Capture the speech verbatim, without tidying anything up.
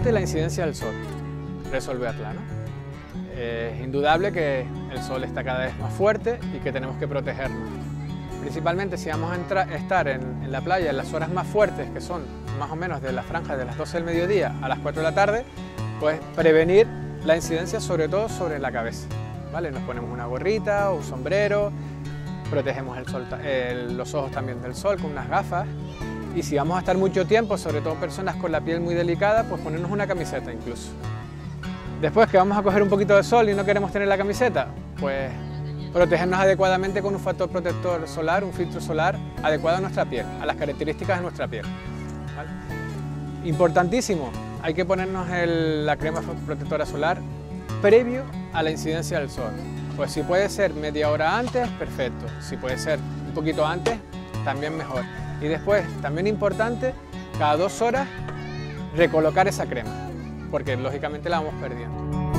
importante la incidencia del sol, resolverla, ¿no? Eh, es indudable que el sol está cada vez más fuerte y que tenemos que protegernos. Principalmente si vamos a entrar, estar en, en la playa en las horas más fuertes, que son más o menos de la franja de las doce del mediodía a las cuatro de la tarde, pues prevenir la incidencia sobre todo sobre la cabeza, ¿vale? Nos ponemos una gorrita o un sombrero, protegemos el sol, el, los ojos también del sol con unas gafas, y si vamos a estar mucho tiempo, sobre todo personas con la piel muy delicada, pues ponernos una camiseta incluso. Después que vamos a coger un poquito de sol y no queremos tener la camiseta, pues protegernos adecuadamente con un factor protector solar, un filtro solar adecuado a nuestra piel, a las características de nuestra piel, ¿vale? Importantísimo, hay que ponernos el, la crema protectora solar previo a la incidencia del sol. Pues si puede ser media hora antes, perfecto. Si puede ser un poquito antes, también mejor. Y después, también importante, cada dos horas recolocar esa crema, porque lógicamente la vamos perdiendo.